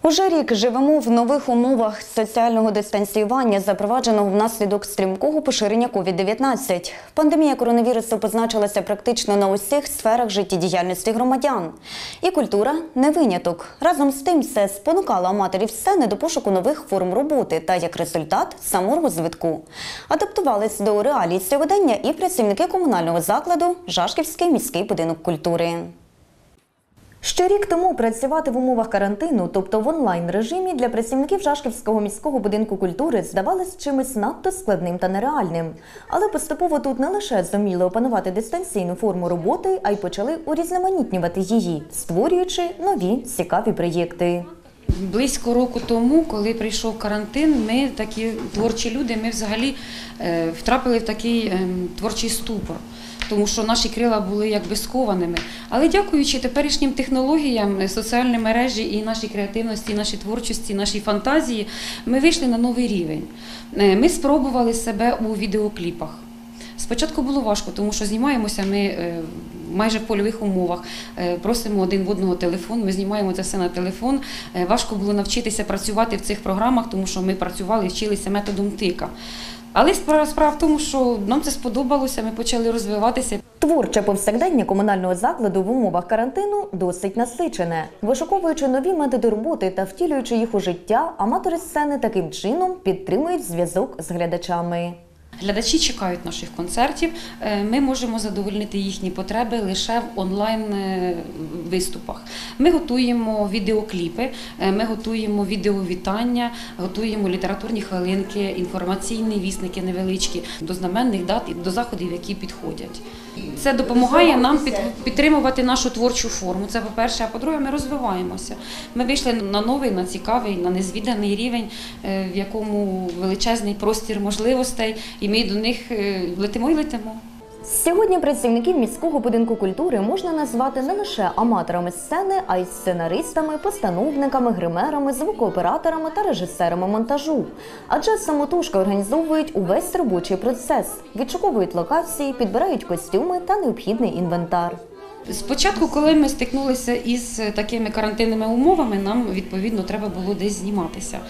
Уже рік живемо в нових умовах соціального дистанціювання, запровадженого внаслідок стрімкого поширення COVID-19. Пандемія коронавірусу позначилася практично на усіх сферах життєдіяльності громадян. І культура – не виняток. Разом з тим це спонукало аматорів сцени до пошуку нових форм роботи та, як результат, саморозвитку. Адаптувались до реалій сьогодення і працівники комунального закладу «Жашківський міський будинок культури». Ще рік тому працювати в умовах карантину, тобто в онлайн-режимі, для працівників Жашківського міського будинку культури здавалось чимось надто складним та нереальним. Але поступово тут не лише зуміли опанувати дистанційну форму роботи, а й почали урізноманітнювати її, створюючи нові цікаві проєкти. Близько року тому, коли прийшов карантин, ми, такі творчі люди, ми взагалі втрапили в такий творчий ступор. Тому що наші крила були якби скованими. Але дякуючи теперішнім технологіям, соціальні мережі і нашій креативності, і нашій творчості, і нашій фантазії, ми вийшли на новий рівень. Ми спробували себе у відеокліпах. Спочатку було важко, тому що знімаємося ми майже в польових умовах, просимо один в одного телефон, ми знімаємо це все на телефон. Важко було навчитися працювати в цих програмах, тому що ми працювали і вчилися методом тика. Але справа в тому, що нам це сподобалося, ми почали розвиватися. Творче повсякдення комунального закладу в умовах карантину досить насичене. Вишуковуючи нові методи роботи та втілюючи їх у життя, аматори сцени таким чином підтримують зв'язок з глядачами. Глядачі чекають наших концертів, ми можемо задовольнити їхні потреби лише в онлайн-виступах. Ми готуємо відеокліпи, ми готуємо відеовітання, готуємо літературні хвилинки, інформаційні вісники невеличкі, до знаменних дат і до заходів, які підходять. Це допомагає нам підтримувати нашу творчу форму, це по-перше, а по-друге, ми розвиваємося. Ми вийшли на новий, на цікавий, на незвіданий рівень, в якому величезний простір можливостей, і ми до них летимо і летимо. Сьогодні працівників міського будинку культури можна назвати не лише аматорами сцени, а й сценаристами, постановниками, гримерами, звукооператорами та режисерами монтажу. Адже самотужки організовують увесь робочий процес, відшуковують локації, підбирають костюми та необхідний інвентар. Спочатку, коли ми стикнулися із такими карантинними умовами, нам, відповідно, треба було десь зніматися.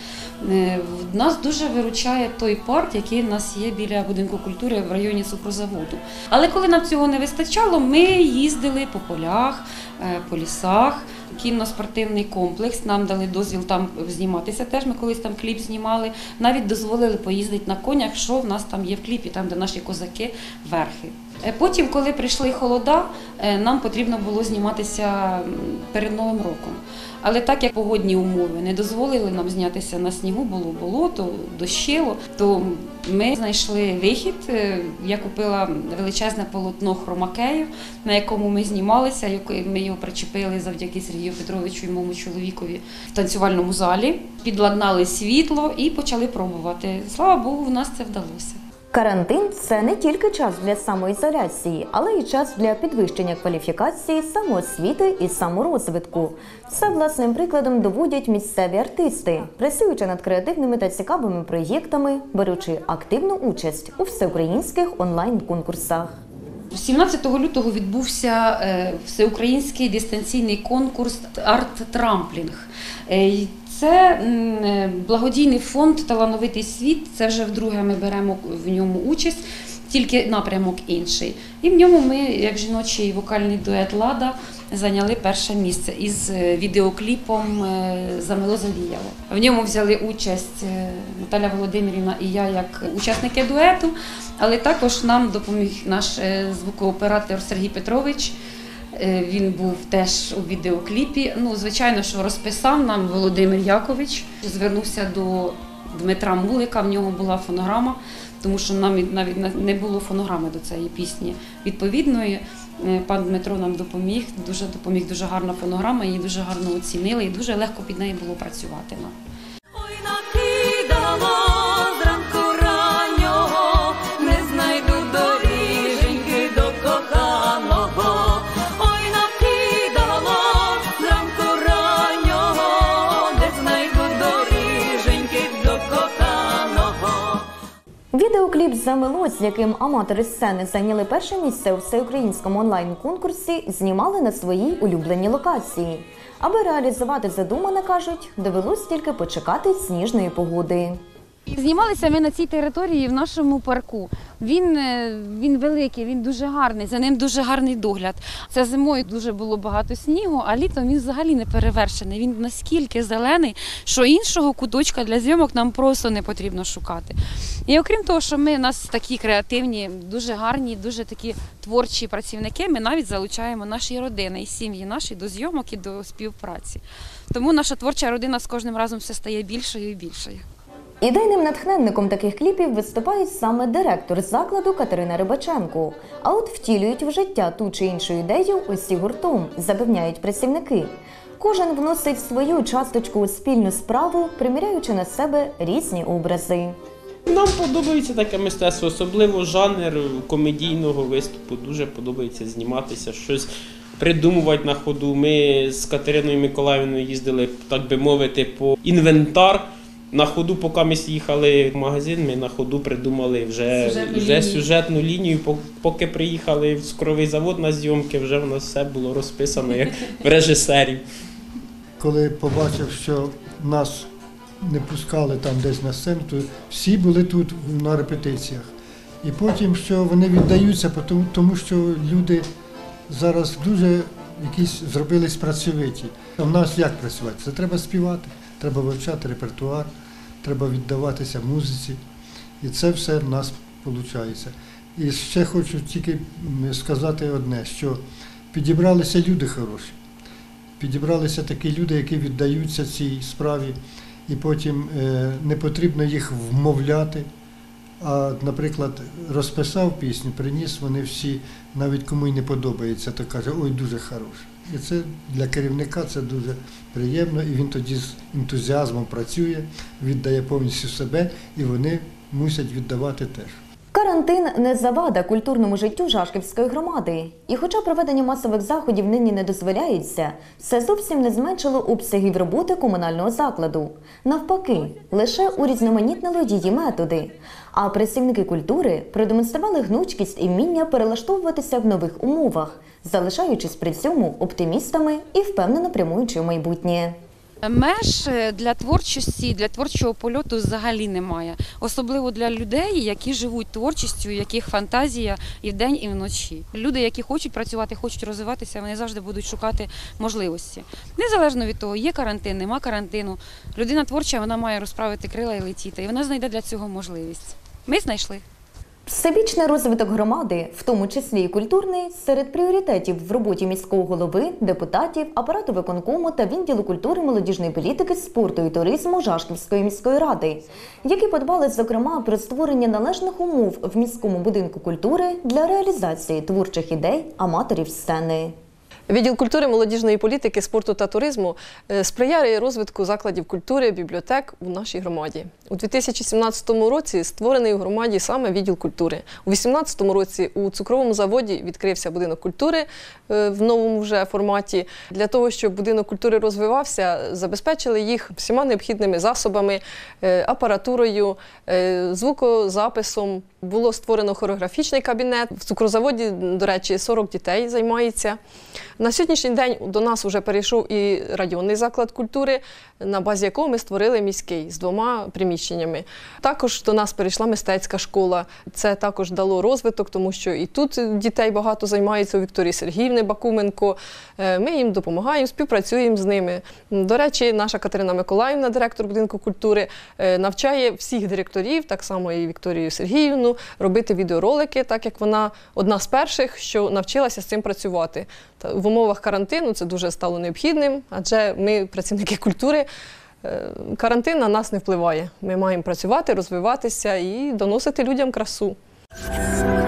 Нас дуже виручає той парк, який в нас є біля будинку культури в районі цукрозаводу. Але коли нам цього не вистачало, ми їздили по полях, по лісах, кінно-спортивний комплекс, нам дали дозвіл там зніматися теж, ми колись там кліп знімали, навіть дозволили поїздити на конях, що в нас там є в кліпі, там де наші козаки верхи. Потім, коли прийшли холода, нам потрібно було зніматися перед Новим роком. Але так як погодні умови не дозволили нам знятися на снігу, було болото, дощило, то ми знайшли вихід. Я купила величезне полотно хромакею, на якому ми знімалися, ми його причепили завдяки Сергію Петровичу і моєму чоловікові в танцювальному залі, підладнали світло і почали пробувати. Слава Богу, в нас це вдалося. Карантин – це не тільки час для самоізоляції, але й час для підвищення кваліфікації, самоосвіти і саморозвитку. Це власним прикладом доводять місцеві артисти, працюючи над креативними та цікавими проєктами, беручи активну участь у всеукраїнських онлайн-конкурсах. 17 лютого відбувся всеукраїнський дистанційний конкурс «Арт-трамплінг». Це благодійний фонд «Талановитий світ», це вже вдруге ми беремо в ньому участь, тільки напрямок інший. І в ньому ми, як жіночий вокальний дует «Лада», зайняли перше місце із відеокліпом «Замело завіяло». В ньому взяли участь Наталя Володимирівна і я як учасники дуету, але також нам допоміг наш звукооператор Сергій Петрович. Він був теж у відеокліпі. Звичайно, що розписав нам Володимир Якович. Звернувся до Дмитра Мулика, в нього була фонограма, тому що нам навіть не було фонограми до цієї пісні відповідної. Пан Дмитро нам допоміг, дуже гарна фонограма, її дуже гарно оцінили і дуже легко під нею було працювати нам. Відеокліп Кліп «Замело», з яким аматори сцени зайняли перше місце у всеукраїнському онлайн-конкурсі, знімали на своїй улюбленій локації. Аби реалізувати задумане, кажуть, довелось тільки почекати сніжної погоди. Знімалися ми на цій території в нашому парку. Він великий, він дуже гарний, за ним дуже гарний догляд. Це зимою дуже було багато снігу, а літом він взагалі не перевершений. Він наскільки зелений, що іншого куточка для зйомок нам просто не потрібно шукати. І окрім того, що ми у нас такі креативні, дуже гарні, дуже такі творчі працівники, ми навіть залучаємо наші родини і сім'ї наші до зйомок і до співпраці. Тому наша творча родина з кожним разом все стає більшою і більшою. Ідейним натхненником таких кліпів виступає саме директор закладу Катерина Рибаченко. А от втілюють в життя ту чи іншу ідею усі гуртом, запевняють працівники. Кожен вносить свою часточку у спільну справу, приміряючи на себе різні образи. Нам подобається таке мистецтво, особливо жанр комедійного виступу. Дуже подобається зніматися, щось придумувати на ходу. Ми з Катериною Миколаївною їздили, так би мовити, по інвентар. На ходу, поки ми їхали в магазин, ми на ходу придумали вже сюжетну лінію. Поки приїхали в цукровий завод на зйомки, вже в нас все було розписано як в режисерів. Коли побачив, що нас не пускали там десь на сцену, то всі були тут на репетиціях. І потім, що вони віддаються, тому що люди зараз дуже якісь зробились працьовиті. У нас як працювати? Це треба співати. Треба вивчати репертуар, треба віддаватися музиці. І це все в нас виходить. І ще хочу тільки сказати одне, що підібралися люди хороші. Підібралися такі люди, які віддаються цій справі, і потім не потрібно їх вмовляти. А, наприклад, розписав пісню, приніс, вони всі, навіть кому й не подобається, то каже, ой, дуже хороше. І це для керівника це дуже приємно, і він тоді з ентузіазмом працює, віддає повністю себе, і вони мусять віддавати теж. Карантин не завада культурному життю Жашківської громади. І хоча проведення масових заходів нині не дозволяється, це зовсім не зменшило обсягів роботи комунального закладу. Навпаки, лише урізноманітнили її методи. А працівники культури продемонстрували гнучкість і вміння перелаштовуватися в нових умовах, залишаючись при цьому оптимістами і впевнено прямуючи в майбутнє. Меж для творчості, для творчого польоту взагалі немає. Особливо для людей, які живуть творчістю, яких фантазія і вдень, і вночі. Люди, які хочуть працювати, хочуть розвиватися, вони завжди будуть шукати можливості. Незалежно від того, є карантин, нема карантину. Людина творча, вона має розправити крила і летіти. І вона знайде для цього можливість. Ми знайшли. Всебічний розвиток громади, в тому числі і культурний, серед пріоритетів в роботі міського голови, депутатів, апарату виконкому та відділу культури, молодіжної політики, спорту і туризму Жашківської міської ради, які подбали, зокрема, про створення належних умов в міському будинку культури для реалізації творчих ідей аматорів сцени. Відділ культури, молодіжної політики, спорту та туризму сприяє розвитку закладів культури, бібліотек у нашій громаді. У 2017 році створений у громаді саме відділ культури. У 2018 році у цукровому заводі відкрився будинок культури в новому вже форматі. Для того, щоб будинок культури розвивався, забезпечили їх всіма необхідними засобами, апаратурою, звукозаписом. Було створено хореографічний кабінет. В цукрозаводі, до речі, 40 дітей займається. На сьогоднішній день до нас вже перейшов і районний заклад культури, на базі якого ми створили міський з 2 приміщеннями. Також до нас перейшла мистецька школа. Це також дало розвиток, тому що і тут дітей багато займається у Вікторії Сергіївни Бакуменко. Ми їм допомагаємо, співпрацюємо з ними. До речі, наша Катерина Миколаївна, директор будинку культури, навчає всіх директорів, так само і Вікторію Сергіївну, робити відеоролики, так як вона одна з перших, що навчилася з цим працювати. В умовах карантину це дуже стало необхідним, адже ми, працівники культури, карантин на нас не впливає. Ми маємо працювати, розвиватися і доносити людям красу.